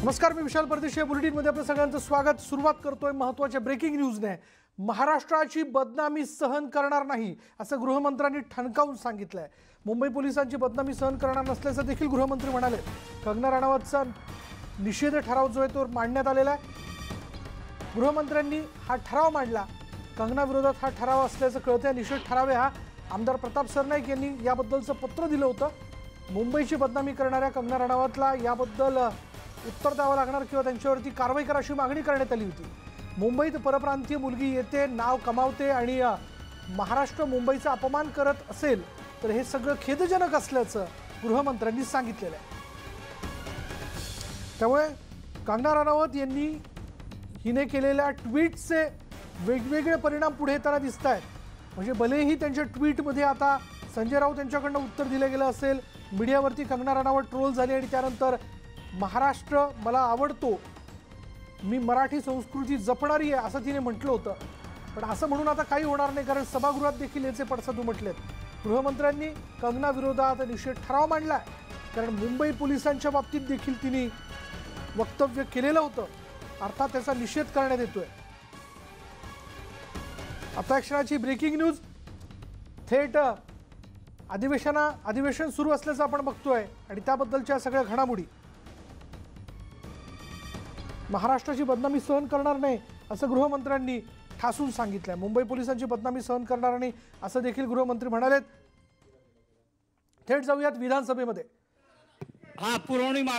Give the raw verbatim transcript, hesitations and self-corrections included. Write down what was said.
नमस्कार, मी विशाल परदेशी. बुलेटिनमध्ये आपलं सगळ्यांचं स्वागत. सुरुवात करतोय महत्त्वाच्या ब्रेकिंग न्यूजने. महाराष्ट्राची बदनामी सहन करणार नाही असं गृहमंत्र्यांनी ठणकावून सांगितलंय. मुंबई पोलिसांची बदनामी सहन करणार नसल्याचं देखील गृहमंत्री म्हणाले. कंगना राणावतचा निषेध ठराव जो आहे तो मांडण्यात आलेला आहे. गृहमंत्र्यांनी हा ठराव मांडला. कंगना विरोधात हा ठराव असल्याचं कळतंय. निषेध ठराव हा आमदार प्रताप सरनाईक यांनी याबद्दलचं पत्र दिलं होतं. मुंबईची बदनामी करणाऱ्या कंगना राणावतला याबद्दल उत्तर द्यावं लागणार किंवा त्यांच्यावरती कारवाई करा अशी मागणी करण्यात आली होती. मुंबईत परप्रांतीय मुलगी येते, नाव कमावते आणि महाराष्ट्र मुंबईचा अपमान करत असेल तर हे सगळं खेदजनक असल्याचं गृहमंत्र्यांनी सांगितलेलं आहे. त्यामुळे कंगना राणावत यांनी हिने केलेल्या ट्विटचे वेगवेगळे परिणाम पुढे येताना दिसत आहेत. म्हणजे भलेही त्यांच्या ट्विटमध्ये आता संजय राऊत यांच्याकडनं उत्तर दिलं गेलं असेल, मीडियावरती कंगना राणावत ट्रोल झाली आणि त्यानंतर महाराष्ट्र मला आवडतो, मी मराठी संस्कृती जपणारी आहे असं तिने म्हटलं होतं. पण असं म्हणून आता काही होणार नाही, कारण सभागृहात देखील याचे पडसाद उमटलेत. गृहमंत्र्यांनी कंगना विरोधात निषेध ठराव मांडला, कारण मुंबई पोलिसांच्या बाबतीत देखील तिने वक्तव्य केलेलं होतं. अर्थात त्याचा निषेध करण्यात येतोय. आता क्षणाची ब्रेकिंग न्यूज. थेट अधिवेशना अधिवेशन सुरू असल्याचं आपण बघतोय आणि त्याबद्दलच्या सगळ्या घडामोडी. महाराष्ट्राची बदनामी सहन करणार नाही असं गृहमंत्र्यांनी ठासून सांगितलंय. मुंबई पोलिसांची बदनामी सहन करणार नाही असं देखील गृहमंत्री म्हणालेत. थेट जाऊयात विधानसभेमध्ये. हा पुरवणी